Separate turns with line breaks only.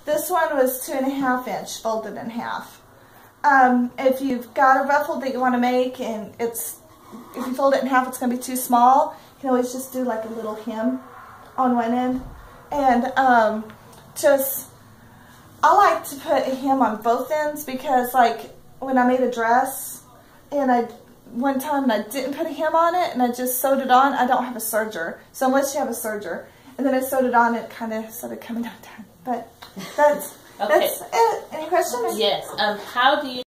This one was 2.5 inch, folded in half. If you've got a ruffle that you want to make and if you fold it in half, it's going to be too small, you can always just do like a little hem on one end. And I like to put a hem on both ends because like when I made a dress and one time I didn't put a hem on it and I just sewed it on, I don't have a serger. So unless you have a serger, and then I sewed it on, it kind of started coming undone. But that's it. Any questions?
Yes. How do you